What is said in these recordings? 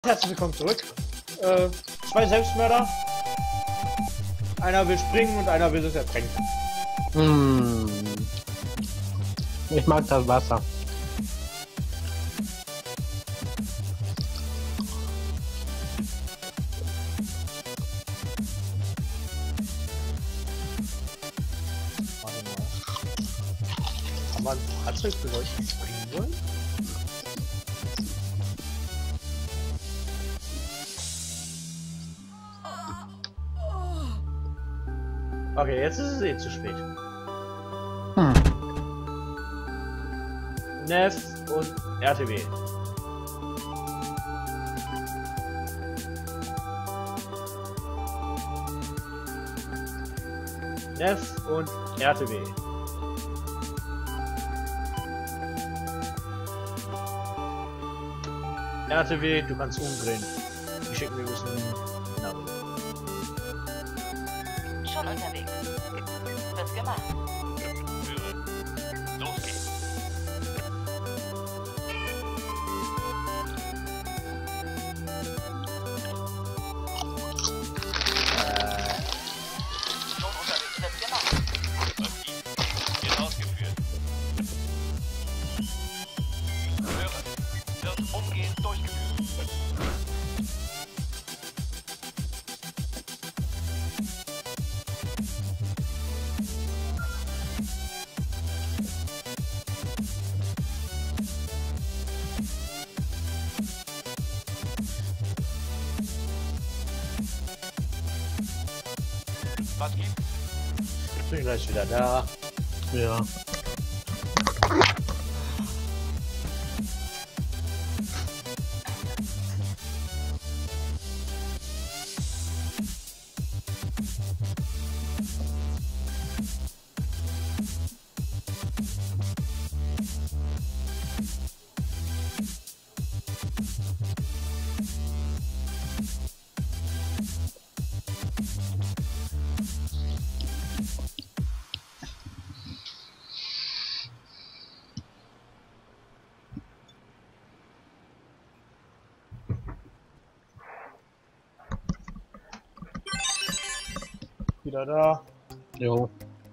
Herzlich willkommen zurück. Zwei Selbstmörder. Einer will springen und einer will sich ertränken. Ich mag das Wasser. Warte mal. Kann man Fahrzeug beleuchten springen wollen? Okay, jetzt ist es eh zu spät. Neff und RTW. Neff und RTW. RTW, du kannst umdrehen. Die schicken wir müssen nach. Schon unterwegs. Wird gemacht. Los geht's. Schon unterwegs. Wird gemacht. Was gibt's? Wird ausgeführt. Höre. Wird umgehend durchgeführt. Was gibt's? Bin gleich wieder da. Ja. Wieder da. Jo.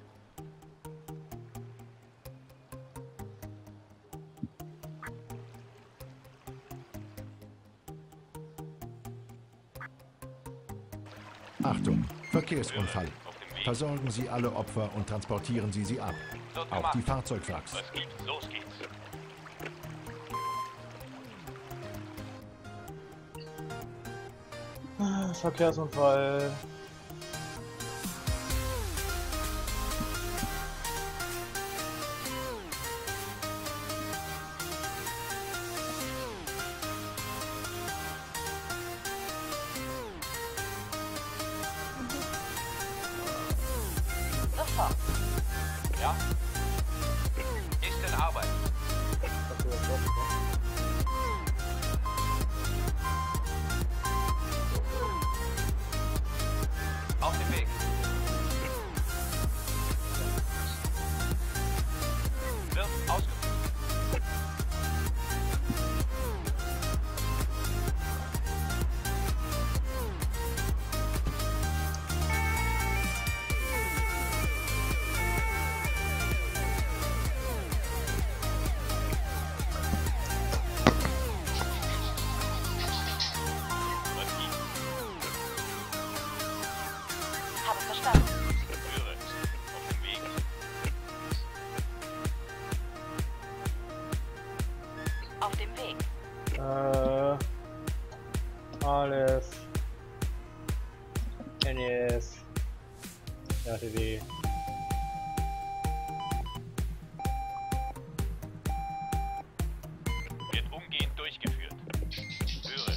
Achtung, Verkehrsunfall. Versorgen Sie alle Opfer und transportieren Sie sie ab. Auch die Fahrzeugwracks. Was gibt's? Los geht's. Verkehrsunfall. Sofort. Ja? Ist in Arbeit. Auf dem Weg. Wird ausgeführt. Was gibt's? Habe verstanden. Höre. Auf dem Weg. Auf dem Weg. Aleph. NEF. RTW. Wird umgehend durchgeführt. Höre.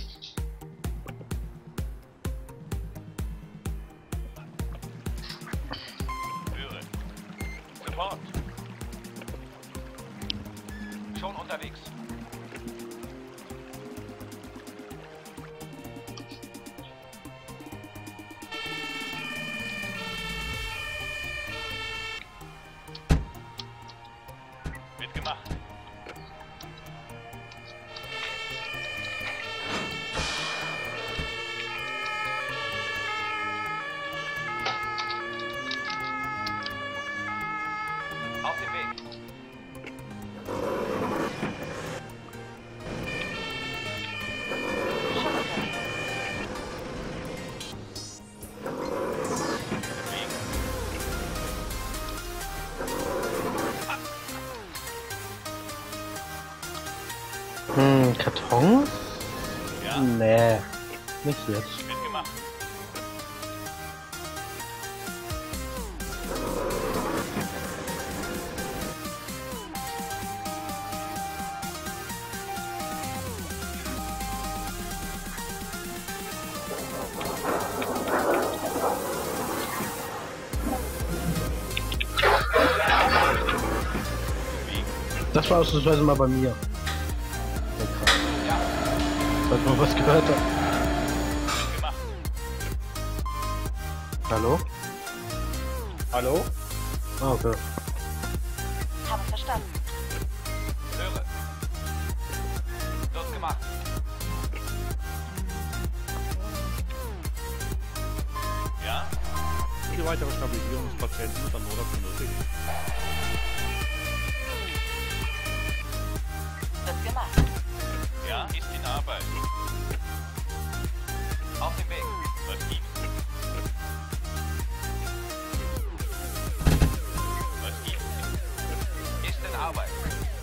Höre. Sofort. Schon unterwegs. Karton? Ja, Nee, nicht jetzt. wird gemacht. Das war ausnahmsweise mal bei mir. Falls man was gehört hat. Gemacht. Hallo? Hallo? Ah, okay. Habe verstanden. Höre. Wird gemacht. Ja, Die weitere Stabilisierung des Patienten wird am Monat benötigt. Wird gemacht. ja, ist in Arbeit. Auf dem Weg. Was gibt's? Was gibt's? Ist in Arbeit.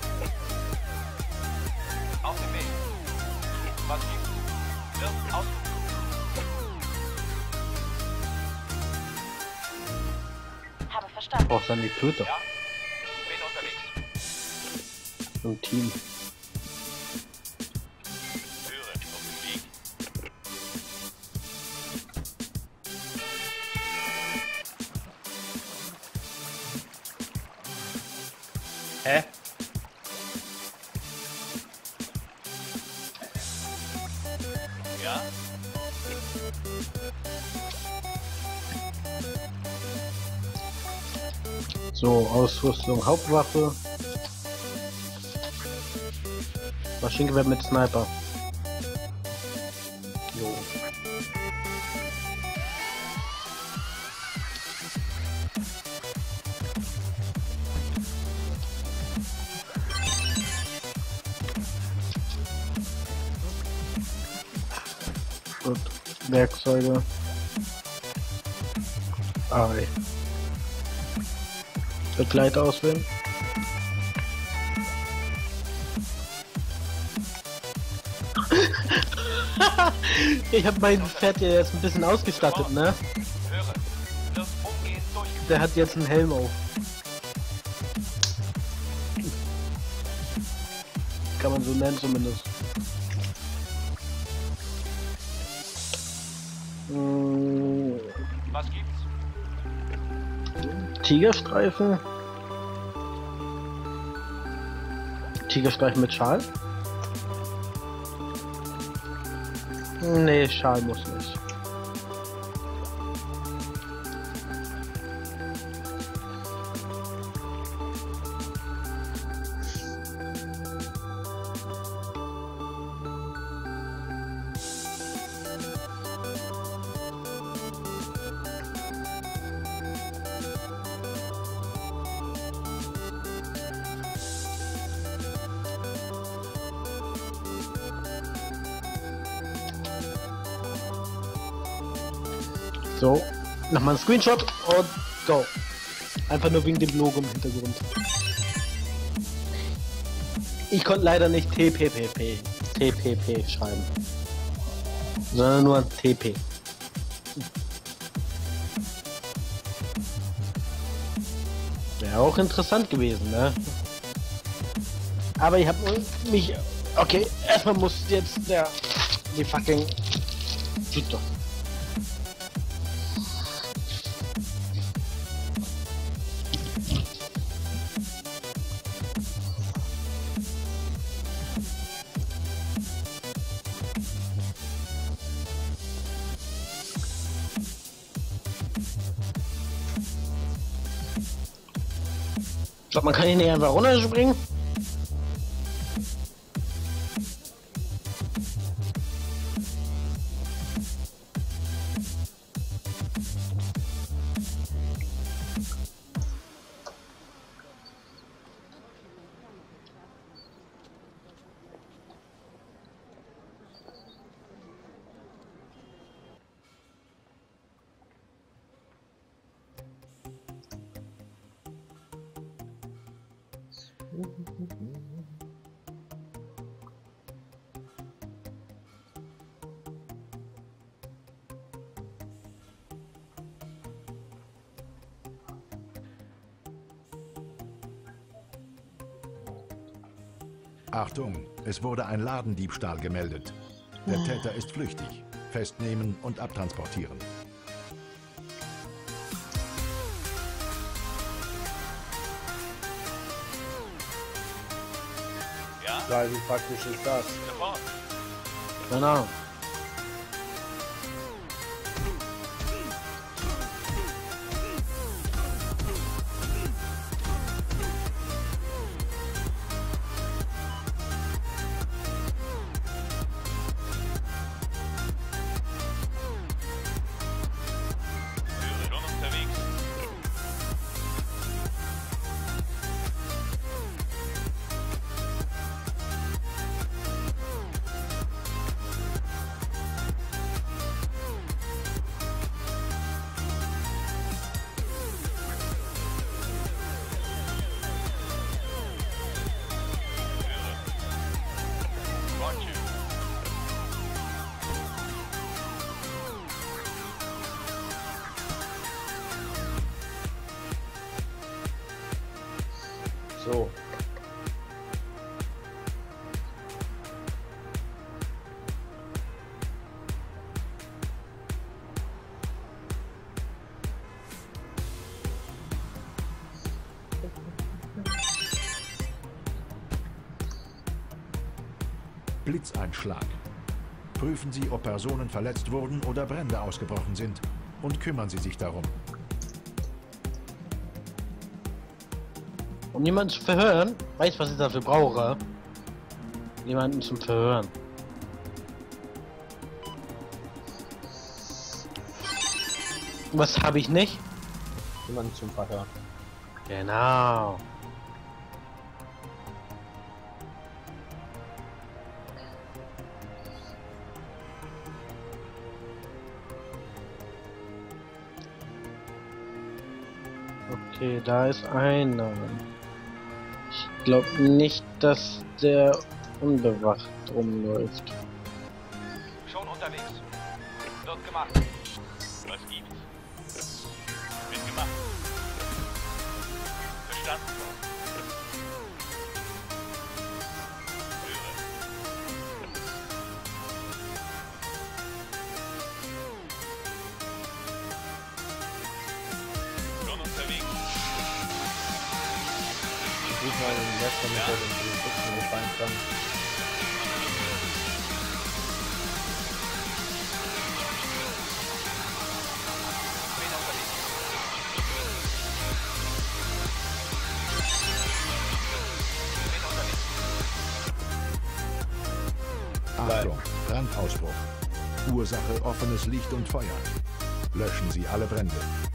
Auf dem Weg. Was gibt's? Wird aus. Habe verstanden. Brauchst dann die Töter Ja, bin unterwegs. im Team. Höre, auf dem Weg. Hä? Ja, So, Ausrüstung, Hauptwaffe. Maschinengewehr mit Sniper. Jo. Gut. Werkzeuge. Ei. Begleiter auswählen. Ich habe mein Pferd ja jetzt ein bisschen ausgestattet, ne? höre. Wird umgehend durchgeführt. Der hat jetzt einen Helm auf. Kann man so nennen zumindest. Was gibt's? Tigerstreifen. Tigerstreifen mit Schal? Nee, Schal muss nicht. So, nochmal ein Screenshot und go. Einfach nur wegen dem Logo im Hintergrund. Ich konnte leider nicht TPPP schreiben, sondern nur TP. Wäre auch interessant gewesen, ne? Aber ich habe mich... Okay, erstmal muss jetzt die fucking... Sieht doch. Ich glaube, man kann ihn nicht einfach runterspringen. Achtung, es wurde ein Ladendiebstahl gemeldet. Der Täter ist flüchtig. Festnehmen und abtransportieren. Ja, Geil, wie praktisch ist das? sofort. Keine Ahnung. Schon unterwegs. Roger. So. Blitzeinschlag. Prüfen Sie, ob Personen verletzt wurden oder Brände ausgebrochen sind. Und kümmern Sie sich darum. Um jemanden zu verhören, weiß, was ich dafür brauche. Jemanden zum Verhören. Was habe ich nicht? Jemand zum Verhören. Genau. Okay, da ist einer. Ich glaube nicht, dass der unbewacht rumläuft. Schon unterwegs. Wird gemacht. Was gibt's? Wird gemacht. Verstanden. Höre. Schon unterwegs. Ich mal den letzten mit den Buchsen gefallen kann. Bin unterwegs. Bin unterwegs. Achtung, Brandausbruch. Ursache offenes Licht und Feuer. Löschen Sie alle Brände.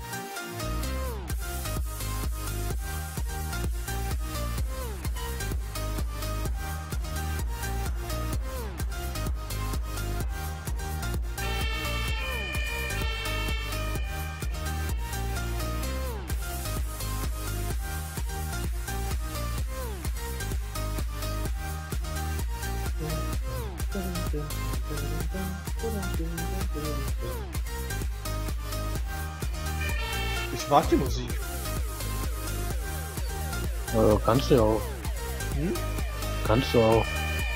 Ich mag die Musik. Kannst du auch. Hm? Kannst du auch.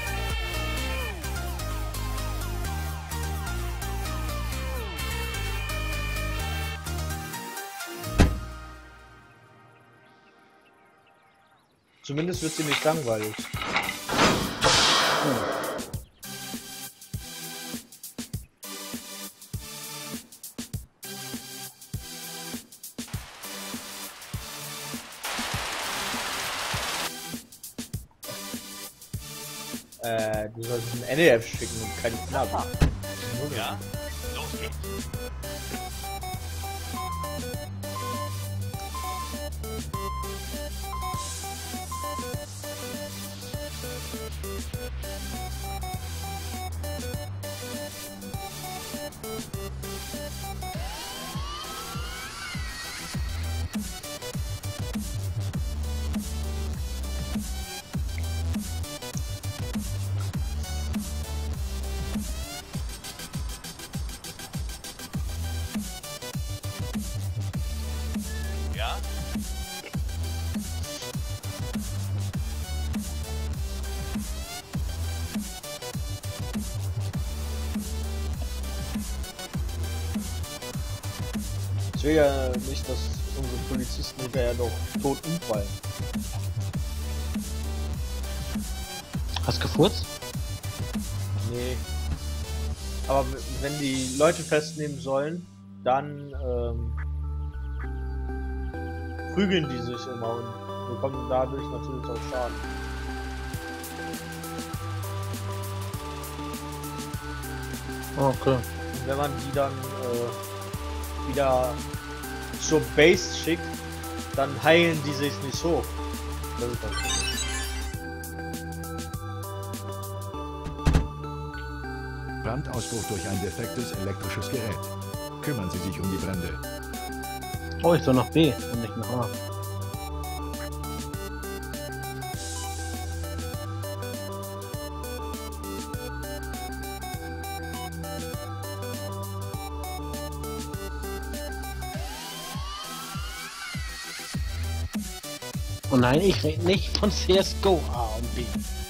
Zumindest wird sie nicht langweilig. Du sollst einen NEF schicken und keinen Knaben. Ja, los geht's. Ja? will ja nicht, dass unsere Polizisten hinterher noch tot umfallen. Hast du gefurzt? Nee. Aber wenn die Leute festnehmen sollen, dann prügeln die sich immer und bekommen dadurch natürlich auch Schaden. Okay. Und wenn man die dann wieder zur Base schickt, dann heilen die sich nicht so. Das ist das Problem. Brandausbruch durch ein defektes elektrisches Gerät. Kümmern Sie sich um die Brände. Oh, ich soll nach B und nicht nach A. Oh nein, ich rede nicht von CSGO A und B.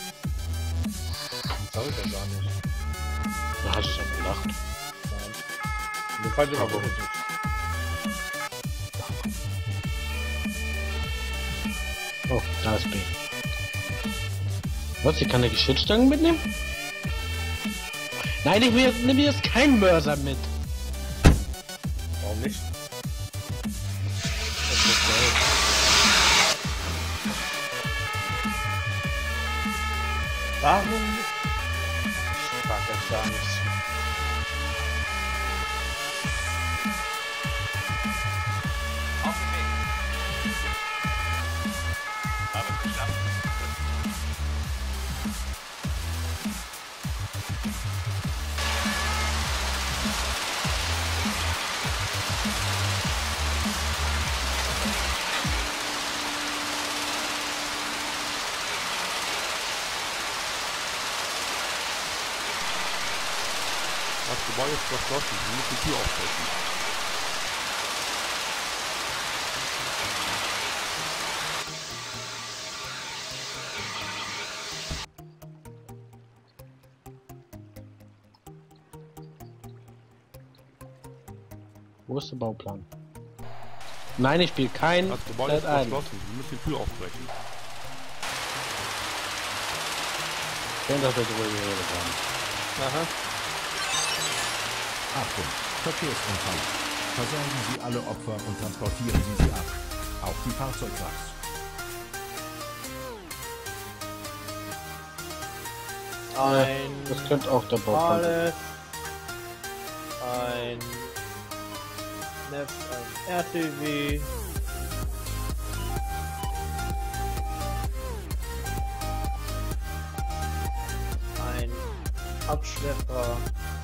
Das habe ich ja gar nicht. Da hast du es ja gedacht. Nein. Mir fällt aber nicht. Oh, da ist B. Was, ich kann eine Geschützstange mitnehmen? Nein, ich nehme jetzt keinen Mörser mit. Warum nicht? Warum nicht? Ich frag jetzt gar nichts. Auf dem Weg. Habe es geschafft. Das Gebäude ist verschlossen. Sie müssen die Tür aufbrechen. Wo ist der Bauplan? Nein, ich spiele kein Das Gebäude ist Dead Island. verschlossen. Sie müssen die Tür aufbrechen. Schön, dass wir drüber geredet haben. Aha. Achtung, Verkehrsunfall. Versorgen Sie alle Opfer und transportieren Sie sie ab. Auch die Fahrzeugwracks. Das könnte auch der Bauplan sein. Pallet, ein Neff, ein RTW, ein Abschlepper,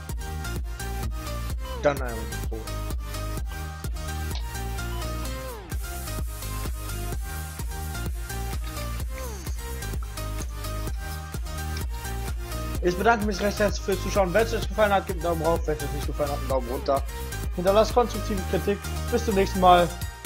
dann ein Motor. Ich bedanke mich recht herzlich fürs Zuschauen. Wenn es euch gefallen hat, gebt einen Daumen rauf. Wenn es euch nicht gefallen hat, einen Daumen runter. Hinterlasst konstruktive Kritik. Bis zum nächsten Mal.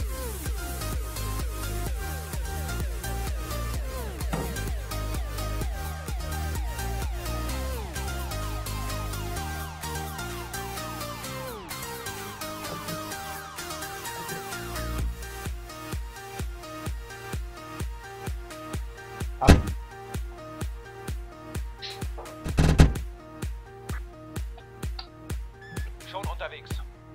Schon unterwegs.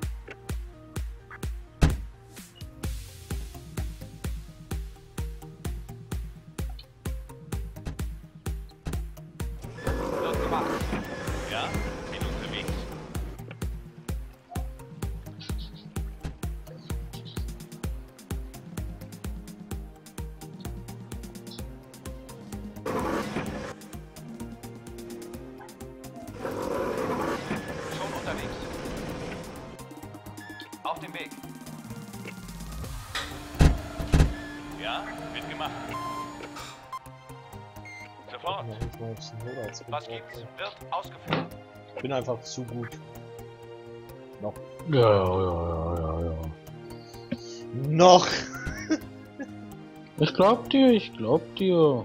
Wird gemacht. Ja, bin unterwegs. Schon unterwegs. Auf dem Weg. Ja, wird gemacht. Sofort. Was gibt's? Wird ausgeführt. Ich bin einfach zu gut. Noch. Ja. Noch! Ich glaub dir.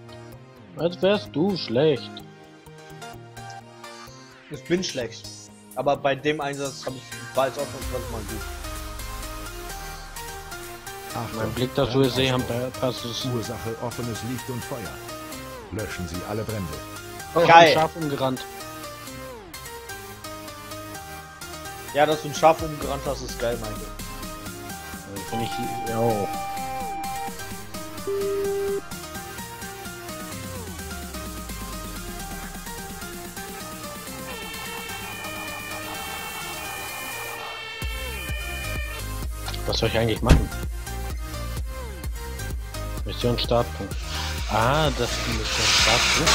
Als wärst du schlecht. Ich bin schlecht. Aber bei dem Einsatz war es ausnahmsweise mal gut. Mein Blick dazu gesehen haben, passt es. Ursache offenes Licht und Feuer. Löschen Sie alle Brände. Oh, Geil. ein Schaf umgerannt. Ja, dass du ein Schaf umgerannt hast, ist geil, mein Gott. Finde ich. Oh. Was soll ich eigentlich machen? Mission Startpunkt. Ah, das ist die Mission Startpunkt.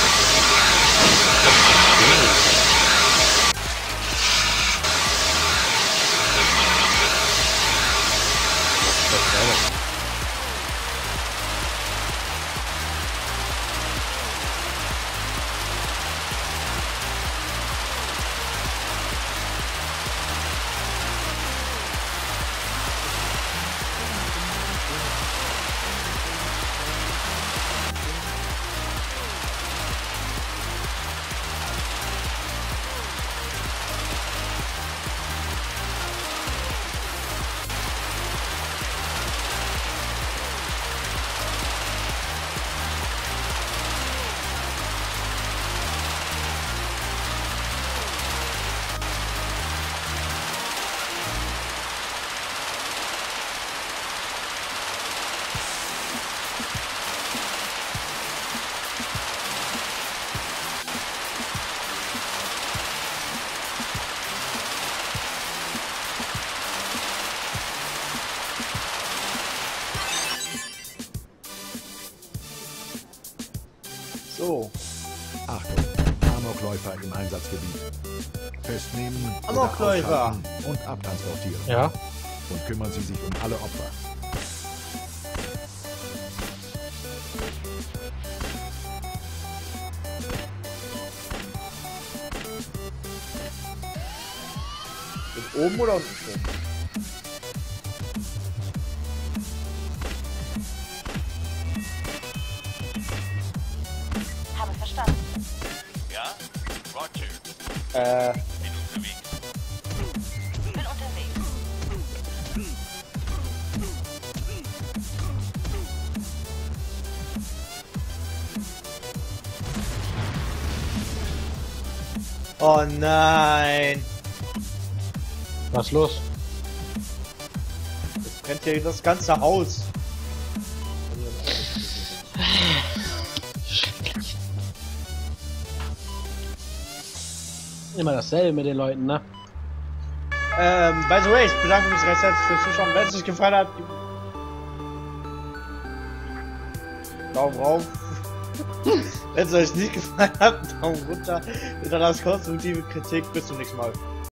So. Achtung, Amokläufer im Einsatzgebiet. Festnehmen oder Amokläufer. ausschalten und abtransportieren. Ja. Und kümmern Sie sich um alle Opfer. Mit oben oder unten? Habe verstanden. Ja? Roger. Bin unterwegs. Bin unterwegs. Oh nein! Was ist los? Jetzt brennt hier das ganze Haus. Immer dasselbe mit den Leuten, ne? By the way, ich bedanke mich recht herzlich fürs Zuschauen. Wenn es euch gefallen hat, Daumen rauf. Wenn es euch nicht gefallen hat, Daumen runter. Hinterlasst konstruktive Kritik. Bis zum nächsten Mal.